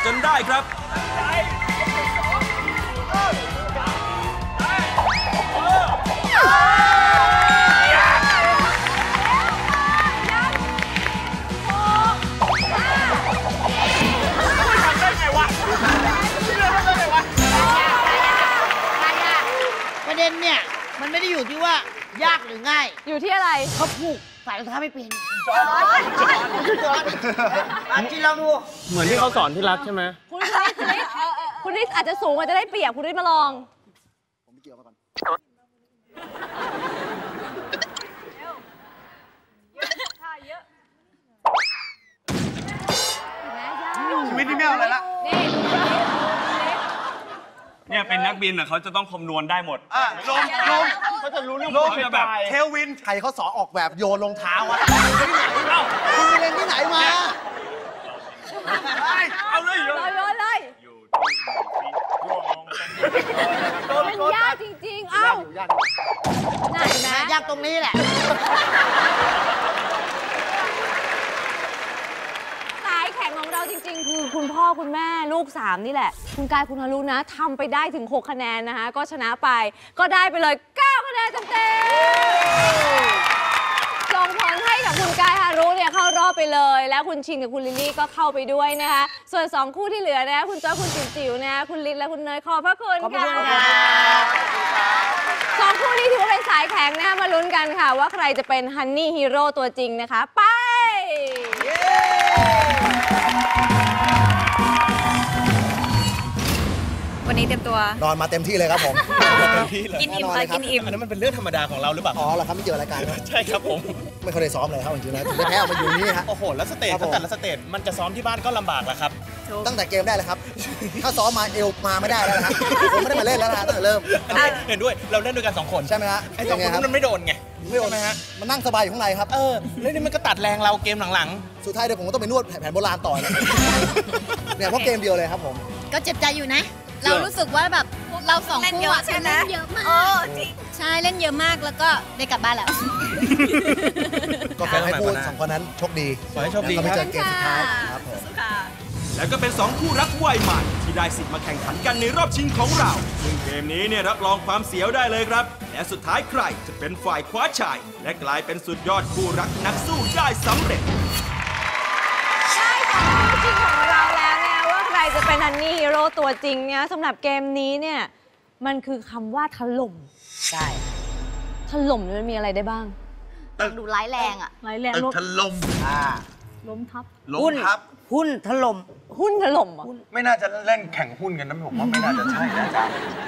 จนได้ครับประเด็นเนี่ยมันไม่ได้อยู่ที่ว่ายากหรือง่ายอยู่ที่อะไรเขาผูกสายรองเท้าไม่เป็นที่ลองดูเหมือนที่เขาสอนที่รักใช่ไหมคุณฤทธิ์อาจจะสูงอาจจะได้เปรียบคุณฤทธิ์มาลองผมไม่เกี่ยวมาก่อนชีวิตนี่ไม่เอาอะไรละเนี่ยเป็นนักบินอ่ะเขาจะต้องคำนวณได้หมดลมเขาจะรู้เรื่องลมแบบเทลวินใครเขาสอนออกแบบโยนรองเท้าอะคุณไปเรียนที่ไหนมาเอาเลยโยนเลยมันยากจริงๆ เอ้าไหนแม่ยากตรงนี้แหละสายแข่งของเราจริงๆ คือคุณพ่อคุณแม่ลูก 3 นี่แหละ คุณกายคุณฮารุนะทำไปได้ถึง 6 คะแนนนะคะ ก็ชนะไปก็ได้ไปเลย 9 คะแนนเต็มๆส่งผลให้กับคุณกายฮารุเนี่ยเข้ารอบไปเลย แล้วคุณชินกับคุณลิลลี่ก็เข้าไปด้วยนะคะ ส่วน 2 คู่ที่เหลือนะคะคุณจ้อยคุณจิ๋วๆนะคะคุณลิศและคุณเนยขอบพระคุณค่ะสองคู่นี้ถือว่าเป็นสายแข็งนะคะมาลุ้นกันค่ะว่าใครจะเป็นฮันนี่ฮีโร่ตัวจริงนะคะไปวันนี้เต็มตัวนอนมาเต็มที่เลยครับผมเต็มที่เลยกินอิ่มค่ะกินอิ่มอันนั้นมันเป็นเรื่องธรรมดาของเราหรือเปล่าอ๋อเหรอครับไม่เกี่ยวรายการใช่ครับผมไม่เคยได้ซ้อมเลยครับจริงๆนะถึงได้แพ้ออกมาอยู่นี่ฮะโอ้โหแล้วสเตจแต่ละสเตจมันจะซ้อมที่บ้านก็ลำบากแล้วครับตั้งแต่เกมได้เลยครับถ้าซ้อมมาเอวมาไม่ได้แล้วนะครับผมไม่ได้มาเล่นแล้วนะตั้งแต่เริ่มเห็นด้วยเราเล่นด้วยกัน2คนใช่ไหมฮะไอ้2คนนั้นมันไม่โดนไงไม่โดนไหมฮะมันนั่งสบายอยู่ข้างในครับแล้วนี่มันก็ตัดแรงเราเกมหลังๆสุดท้ายเดี๋ยวผมก็ต้องไปนวดแผนโบราณต่อเนี่ยเพราะเกมเดียวเลยครับผมก็เจ็บใจอยู่นะ เรารู้สึกว่าแบบเราสองคู่อะเล่นเยอะมากใช่เล่นเยอะมากแล้วก็ได้กลับบ้านแล้วก็ขอให้พูด2คนนั้นโชคดีขอให้โชคดีครับไปเจอเกมสุดท้ายครับผมแล้วก็เป็น 2 คู่รักวัยใหม่ที่ได้สิทธิ์มาแข่งขันกันในรอบชิงของเรา ซึ่งเกมนี้เนี่ยรับรองความเสียวได้เลยครับ และสุดท้ายใครจะเป็นฝ่ายคว้าชัยและกลายเป็นสุดยอดคู่รักนักสู้ได้สำเร็จได้ของคู่จริงของเราแล้วเนี่ยว่าใครจะเป็นฮันนี่ฮีโร่ตัวจริงเนี่ยสำหรับเกมนี้เนี่ยมันคือคำว่าถล่มใช่ถล่มมันมีอะไรได้บ้างดูร้ายแรงอะร้ายแรงถล่มล้มทับหุ้นถล่มหุ้นถล่มอ่ะไม่น่าจะเล่นแข่งหุ้นกันนะผมว่าไม่น่าจะใช่นะจ๊ะ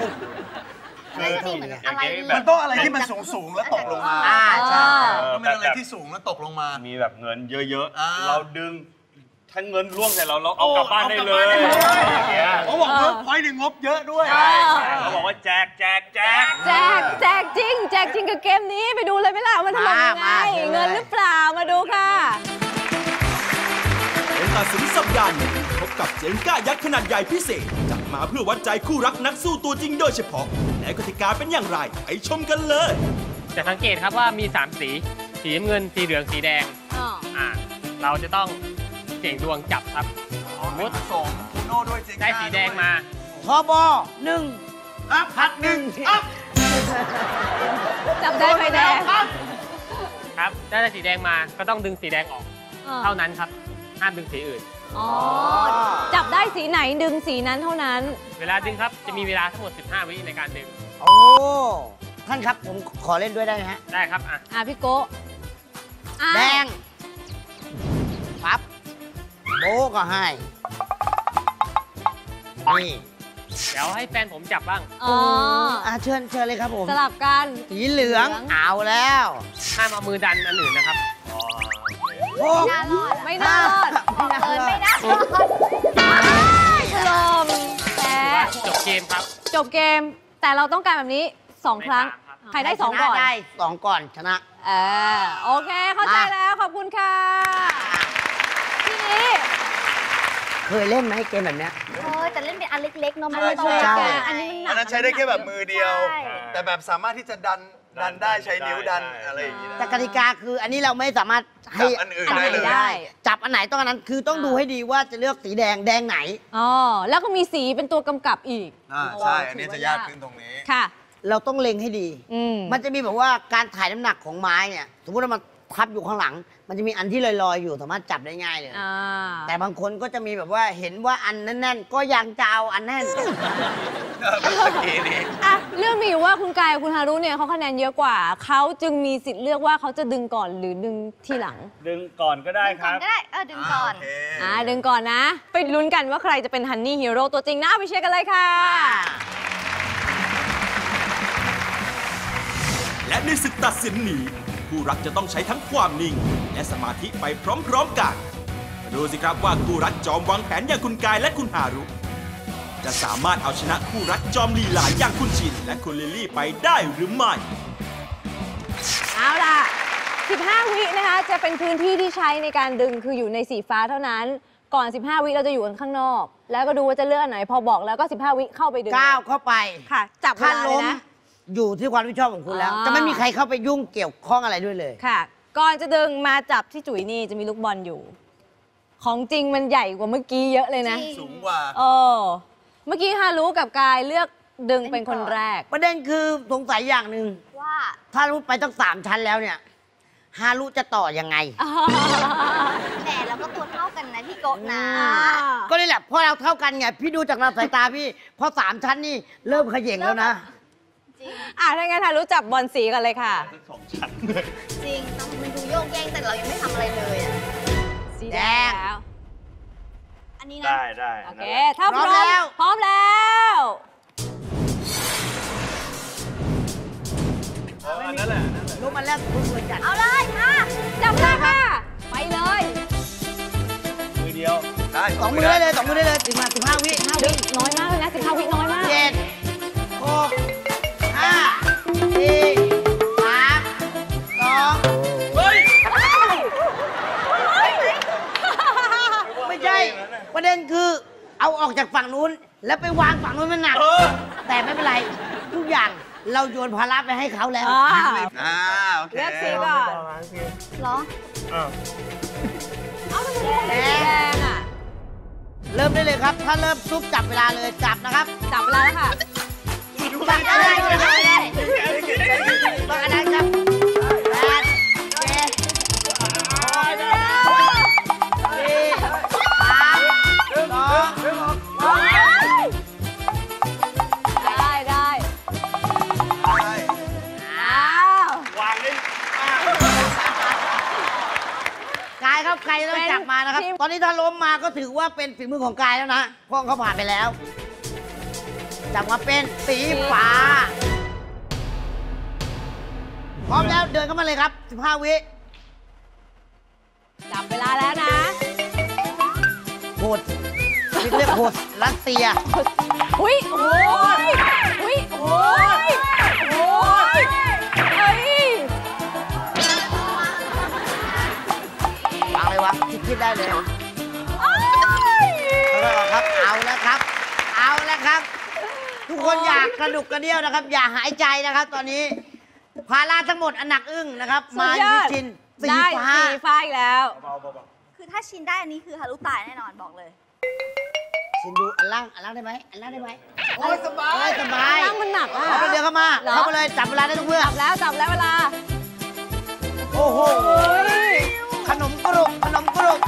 มันต้องอะไรที่มันสูงแล้วตกลงมาใช่ต้องเป็นอะไรที่สูงแล้วตกลงมามีแบบเงินเยอะๆเราดึงถ้าเงินร่วงใส่เราเอากลับบ้านได้เลยเขาบอกว่าพอยต์งบเยอะด้วยเขาบอกว่าแจกจริงแจกจริงกับเกมนี้ไปดูเลยไหมล่ะมันถล่มยังไงเงินหรือเปล่ามาดูค่ะเป็นตัดสินสัปดาห์นี้พบกับเจ๋งก้ายักษ์ขนาดใหญ่พิเศษจัดมาเพื่อวัดใจคู่รักนักสู้ตัวจริงโดยเฉพาะและกติกาเป็นอย่างไรไปชมกันเลยจะสังเกตครับว่ามี3สีสีน้ำเงินสีเหลืองสีแดงเราจะต้องเสี่ยงดวงจับครับสมมติส่งโน่ด้วยได้สีแดงมาทบ1 ผัด1 จับได้ไฟแดงครับได้สีแดงมาก็ต้องดึงสีแดงออกเท่านั้นครับห้ามดึงสีอื่นจับได้สีไหนดึงสีนั้นเท่านั้นเวลาดึงครับจะมีเวลาทั้งหมด15 วิในการดึงโอ้ท่านครับผมขอเล่นด้วยได้ไหมฮะได้ครับพี่โก้แดงปั๊บโบก็ให้นี่เดี๋ยวให้แฟนผมจับบ้างเชิญเลยครับผมสลับกันสีเหลืองเอาแล้วห้ามเอามือดันอันอื่นนะครับไม่น่ารอดไม่น่ารอดถล่มแพ้จบเกมครับจบเกมแต่เราต้องการแบบนี้2 ครั้งใครได้2ก่อนได้2ก่อนชนะโอเคเข้าใจแล้วขอบคุณค่ะทีนี้เคยเล่นไหมเกมแบบเนี้ยแต่เล่นเป็นอันเล็กๆเนาะไม่ใช่อันนี้อันนั้นใช้ได้แค่แบบมือเดียวแต่แบบสามารถที่จะดันดันได้ใช้นิ้วดันอะไรอย่างนี้นะแต่กติกาคืออันนี้เราไม่สามารถให้จับอันอื่นได้เลยจับอันไหนต้องอันนั้นคือต้องดูให้ดีว่าจะเลือกสีแดงแดงไหนอ๋อ แล้วก็มีสีเป็นตัวกำกับอีกใช่ อันนี้จะยากขึ้นตรงนี้ค่ะเราต้องเล็งให้ดี มันจะมีแบบว่าการถ่ายน้ำหนักของไม้เนี่ย สมมติว่ามันทับอยู่ข้างหลัง มันจะมีอันที่ลอยๆอยู่สามารถจับได้ง่ายเลย แต่บางคนก็จะมีแบบว่าเห็นว่าอันแน่นๆ ก็ยังจะเอาอันแน่นอ่ะเรื่องมีอยู่ว่าคุณกายกับคุณฮารุเนี่ยเขาคะแนนเยอะกว่า เขาจึงมีสิทธิ์เลือกว่าเขาจะดึงก่อนหรือดึงทีหลังดึงก่อนก็ได้ครับก็ได้ดึงก่อนดึงก่อนนะ ไปลุ้นกันว่าใครจะเป็นฮันนี่ฮีโร่ตัวจริงนะไปเชียร์กันเลยค่ะและในศึกตัดสินนี้คู่รักจะต้องใช้ทั้งความนิ่ง และสมาธิไปพร้อมๆกันดูสิครับว่าคู่รักจอมวางแผนอย่างคุณกายและคุณฮารุจะสามารถเอาชนะคู่รักจอมลีลาอย่างคุณชินและคุณลิลลี่ไปได้หรือไม่เอาล่ะ 15 วินะคะจะเป็นพื้นที่ที่ใช้ในการดึงคืออยู่ในสีฟ้าเท่านั้น ก่อน 15 วิเราจะอยู่กันข้างนอก แล้วก็ดูว่าจะเลือกอันไหนพอบอกแล้วก็ 15 วิเข้าไปดึงก้าวเข้าไปค่ะ จับเวถ้าลาเลล้ยมนะอยู่ที่ความรับผิดชอบของคุณแล้วอ๋อจะไม่มีใครเข้าไปยุ่งเกี่ยวข้องอะไรด้วยเลยค่ะ ก่อนจะดึงมาจับที่จุ๋ยนี่จะมีลูกบอลอยู่ ของจริงมันใหญ่กว่าเมื่อกี้เยอะเลยนะสูงกว่าเมื่อกี้ฮารุกับกายเลือกดึงเป็นคนแรกประเด็นคือสงสัยอย่างหนึ่งว่าถ้ารู้ไปตั้ง3 ชั้นแล้วเนี่ยฮารุจะต่อยังไงแหมเราก็ตัวเท่ากันนะพี่โกะนะก็นี่แหละพอเราเท่ากันไงพี่ดูจากเราสายตาพี่พอ3 ชั้นนี่เริ่มเขย่งแล้วนะถ้างั้นฮารุจับบอลสีกันเลยค่ะจริงต้องมันดูโยกแยกแต่เรายังไม่ทำอะไรเลยอ่ะสีแดงแล้วอันนี้นะได้โอเค ถ้าพร้อมแล้วพร้อมแล้วนั่นแหละรู้มันแล้วคุณควรจัดเอาเลยมาจับเลยค่ะ ไปเลยมือเดียวได้ 2 มือได้เลย2 มือได้เลยถึงมา15 วิดึงน้อยมากเลยนะ15 วิน้อยมาก 7 6 5 4 3 2 เฮ้ยไม่ใช่ ประเด็นคือเอาออกจากฝั่งนู้น แล้วไปวางฝั่งนู้นมันหนัก แต่ไม่เป็นไร ทุกอย่างเราโยนภาระไปให้เขาแล้วโอเคเลือกสีก่อนเหรอเอามันแดงอ่ะเริ่มได้เลยครับ ถ้าเริ่มซุปจับเวลาเลยจับนะครับจับเวลาแล้วค่ะจับอะไรบังอะไรครับ8 ได้วางได้กายครับใครต้องจับมานะครับ ตอนนี้ถ้าล้มมาก็ถือว่าเป็นฝีมือของกายแล้วนะเพราะเขาผ่านไปแล้ว จับมาเป็นสีฟ้า พร้อมแล้วเดินเข้ามาเลยครับ 15 วิจับเวลาแล้วนะโหดเรียกโหดรัสเซียอุ้ยโอ้ยอุ้ยโอ้ยโอ้ยเฮ้ยวางเลยวะคิดได้เลยครับ เอาแล้วครับ เอาแล้วครับ ทุกคนอยากกระดุกกระเดี่ยวนะครับ อย่าหายใจนะครับ ตอนนี้ภาระทั้งหมดอันหนักอึ้งนะครับ มายุชินสีได้ฟ้าสีฟ้าอีกแล้วคือถ้าชินได้อันนี้คือฮารุตายแน่นอนบอกเลยชินดูอันล่างได้ไหมอันล่างได้ไหมโอ้ยสบาย สบายล่างมันหนักอ่ะเอาเดี๋ยวเข้ามา เข้ามาเลยจับเวลาได้ทุกเมื่อจับแล้วเวลาโอ้โห ขนมกรุบขนมกรุบ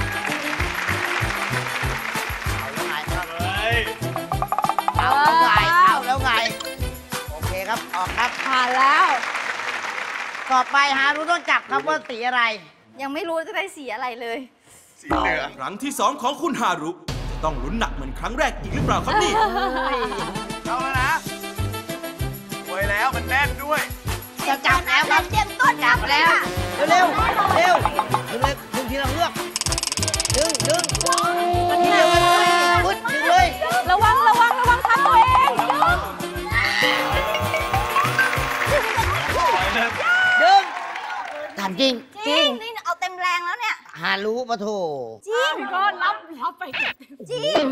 เอาแล้วไงเอาแล้วไงโอเคครับออกครับผ่านแล้วต่อไปหารู้ต้องจับครับว่าสีอะไรยังไม่รู้จะได้สีอะไรเลยสีเหลืองครั้งที่ 2 ของคุณฮารุจะต้องลุ้นหนักเหมือนครั้งแรกอีกหรือเปล่าครับนี่เอาแล้วนะไว้แล้วมันแน่นด้วยจะจับแล้วครับเตรียมต้นจับแล้วเร็วเร็วดึงทีละเลือกดึงมันทีเดียวกันเลยพุดดึงเลยระวังทับตัวเองดึงถามจริงจริงนี่เอาเต็มแรงแล้วเนี่ยหารู้ปะโถจริงก็รับไปจริง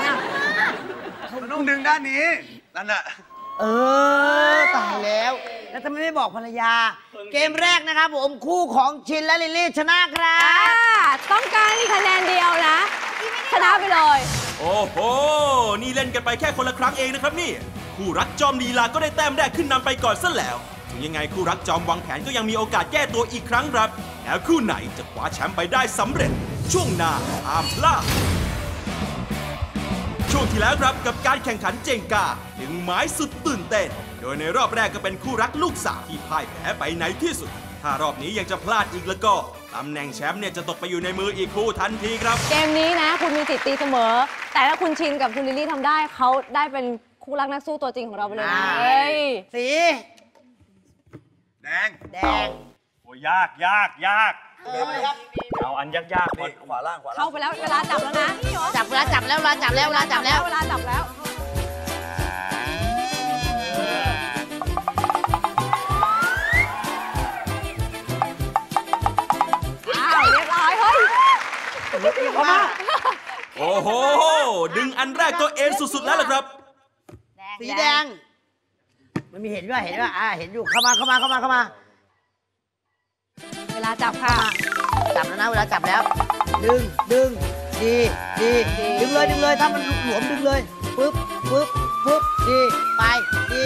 มันต้องดึงด้านนี้ นั่นน่ะตายแล้วแล้วทำไมไม่บอกภรรยา เกมแรกนะครับผมคู่ของชินและลิลลี่ชนะครับต้องการอีกคะแนนเดียวนะ ชนะไปเลยโอ้โห นี่เล่นกันไปแค่คนละครั้งเองนะครับนี่ คู่รักจอมลีลาก็ได้แต้มแรกขึ้นนำไปก่อนซะแล้ว ถึงยังไงคู่รักจอมวางแผนก็ยังมีโอกาสแก้ตัวอีกครั้งครับ แล้วคู่ไหนจะคว้าแชมป์ไปได้สำเร็จ ช่วงหน้าห้ามพลาด ช่วงที่แล้วครับกับการแข่งขันเจงกาถึงไม้สุดตื่นเต้น โดยในรอบแรกก็เป็นคู่รักลูกสาวที่พ่ายแพ้ไปในที่สุด ถ้ารอบนี้ยังจะพลาดอีกแล้วก็ตำแหน่งแชมป์เนี่ยจะตกไปอยู่ในมืออีกคู่ทันทีครับเกมนี้นะคุณมีสิทธิ์ตีเสมอ แต่ถ้าคุณชินกับคุณลิลลี่ทำได้เขาได้เป็นคู่รักนักสู้ตัวจริงของเราไปเลยนะสีแดงแดงโอ้ยากเอาอันยากๆก่อนขวาล่างเข้าไปแล้วเวลาจับแล้วนะจับแล้วเวลาจับแล้วเวลาจับแล้วเรียบร้อยเฮ้ยโอ้โห ดึงอันแรกตัวเองสุดๆแล้วล่ะครับสีแดง มันมีเห็นว่าเห็นอยู่เข้ามาเวลาจับค่ะจับแล้วนะเวลาจับแล้ว ดึงดีดึงเลยถ้ามันหลวมดึงเลยปึ๊บดีไปดี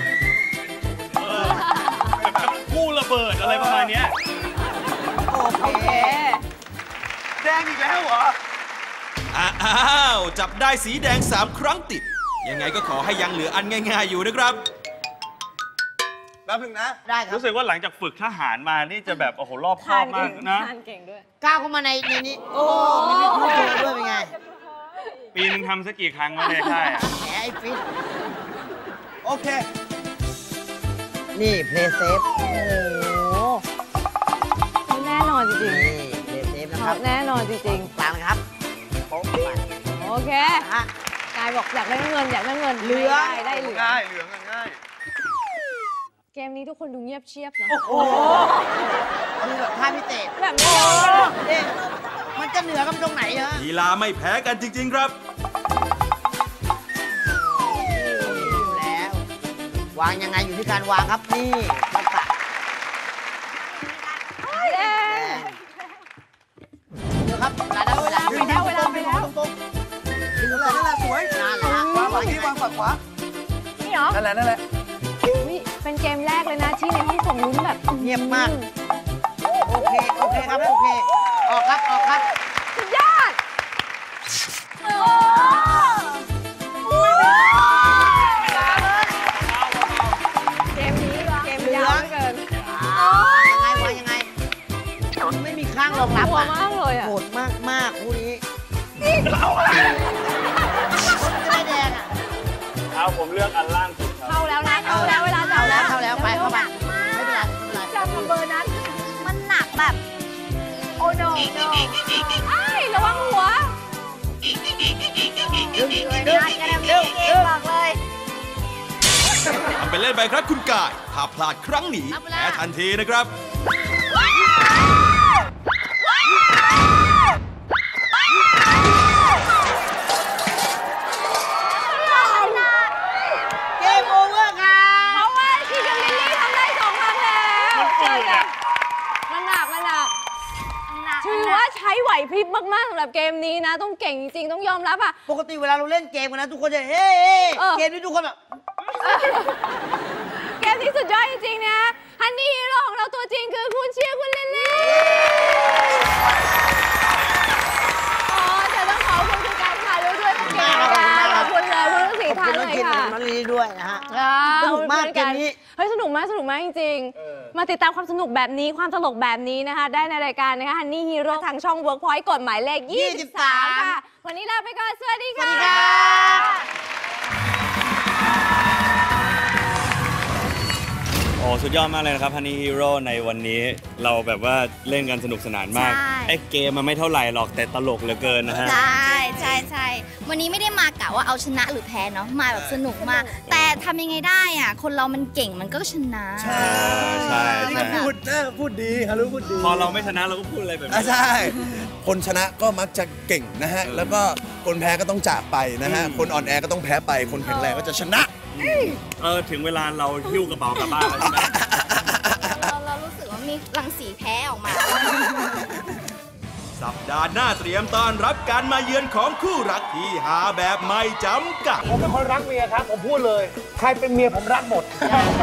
กู้ระเบิดอะไรประมาณเนี้ยโอเคแดงอีกแล้วเหรออ้าวจับได้สีแดง3 ครั้งติด ยังไงก็ขอให้ยังเหลืออันง่ายๆอยู่นะครับแป๊บนึงนะได้ครับรู้สึกว่าหลังจากฝึกทหารมานี่จะแบบโอ้โหรอบคอบมากนะทานเก่งด้วยก้าวเข้ามาในนี้โอ้มีวิธีโชว์ด้วยเป็นไงปีนึงทำสักกี่ครั้งวะในค่ายอะแหมไอ้ฟิตโอเคนี่เพลย์เซฟโอ้โหแน่นอนจริงนี่เพลย์เซฟนะครับแน่นอนจริงกลางนะครับโป๊ะไปๆโอเคฮะกายบอกอยากได้เงินเหลือได้เหลือง่ายเหลืองง่ายเกมนี้ทุกคนดูเงียบเชียบนะโอ้ดูแบบท่าพิเศษแบบไม่ยอมนี่มันจะเหนือกันตรงไหนฮะลีลาไม่แพ้กันจริงๆครับอยู่แล้ว วางยังไงอยู่ที่การวางครับนี่ทักษะแดงเดี๋ยวครับเวลาไปแล้วตรงๆนั่นแหละสวยนั่นแหละฮะวางฝั่งนี้วางฝั่งขวานี่เหรอนั่นแหละอุ๊ยเป็นเกมแรกเลยนะที่ในห้องส่งลุ้นแบบเงียบมาก โอเคครับโอเค ออกครับสุดยอดเกมนี้เกมยาวเหลือเกินยังไงไม่มีข้างรองรับหัวอ่ะมากเลยอ่ะโหดมากคู่นี้จะได้แดงอ่ะเอาผมเลือกอันล่างสุดครับเข้าแล้วนะเข้าแล้วเวลาจับแล้วเข้าแล้วไปเข้าไปไม่เป็นไรจับกับเบอร์นั้น มันหนักแบบ โอ้โนไอ้ยระวังหัวดึงบอกเลยทำไปเล่นไปครับคุณกาย ถ้าพลาดครั้งนี้แพ้ทันทีนะครับเกมโอเวอร์ค่ะเพราะว่าชิคกับลิลลี่ทำได้2 ครั้งแล้วมันหนักถือว่าใช้ไหวพริบมากๆสำหรับเกมนี้นะ ต้องเก่งจริงๆ ต้องยอมรับอ่ะปกติเวลาเราเล่นเกมกันนะทุกคนจะเฮ้เกมนี้ทุกคนแบบเกมนี้สุดยอดจริงๆนะฮันนี่ฮีโร่ของเราตัวจริงคือคุณเชียร์คุณลิลลี่จะต้องขอบคุณคุณการถ่ายรูปด้วยคุณเก่งนะคะขอบคุณเลยคุณทั้ง4 ท่านเลยค่ะขอบคุณน้องลีด้วยนะฮะสสนุกมากเกมนี้เฮ้ยสนุกมากจริงๆ มาติดตามความสนุกแบบนี้ความตลกแบบนี้นะคะได้ในรายการนะคะฮันนี่ฮีโร่ทางช่อง Workpoint กฎหมายเลข 23 ค่ะ วันนี้ลาไปก่อน สวัสดีค่ะโอ้สุดยอดมากเลยนะครับฮันนี่ฮีโร่ในวันนี้เราแบบว่าเล่นกันสนุกสนานมากใช่ไอ้เกมมันไม่เท่าไหร่หรอกแต่ตลกเหลือเกินนะฮะใช่วันนี้ไม่ได้มากะว่าเอาชนะหรือแพ้เนาะมาแบบสนุกมาก แต่ทำยังไงได้อ่ะ คนเรามันเก่งมันก็ชนะใช่พูดดีฮารุพูดดีพอเราไม่ชนะเราก็พูดอะไรแบบนี้ใช่ คนชนะก็มักจะเก่งนะฮะ แล้วก็คนแพ้ก็ต้องจากไปนะฮะ คนอ่อนแอก็ต้องแพ้ไป คนแข็งแรงก็จะชนะถึงเวลาเราหิ้วกระเป๋ากลับบ้านแล้วใช่ไหมเรารู้สึกว่ามีรังสีแพ้ออกมาสัปดาห์หน้าเตรียมต้อนรับการมาเยือนของคู่รักที่หาแบบไม่จำกัดผมเป็นคนรักเมียครับ ผมพูดเลย ใครเป็นเมียผมรักหมด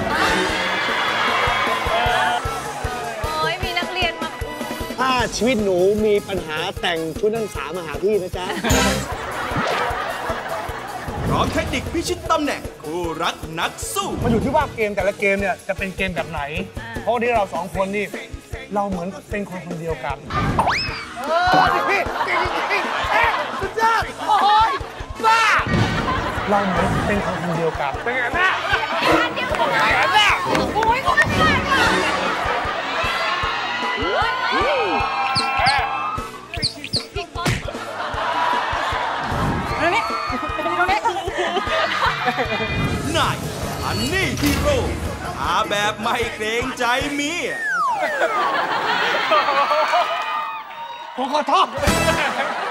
โอ้ยมีนักเรียนมาถ้าชีวิตหนูมีปัญหาแต่งชุดนักศึกษามาหาพี่นะจ๊ะพร้อมเทคนิคพิชิตตำแหน่งคู่รักนักสู้มันอยู่ที่ว่าเกมแต่ละเกมเนี่ยจะเป็นเกมแบบไหน เพราะที่เราสองคนนี่เราเหมือนเป็นคนคนเดียวกันพี่สุดยอดโอ้ยบ้าเราเหมือนเป็นคนคนเดียวกันเป็นไงแม่แม่โอ้ยก็ไม่ได้นายอันนี่ฮีโร่หาแบบไม่เกรงใจเมียผมขอโทษ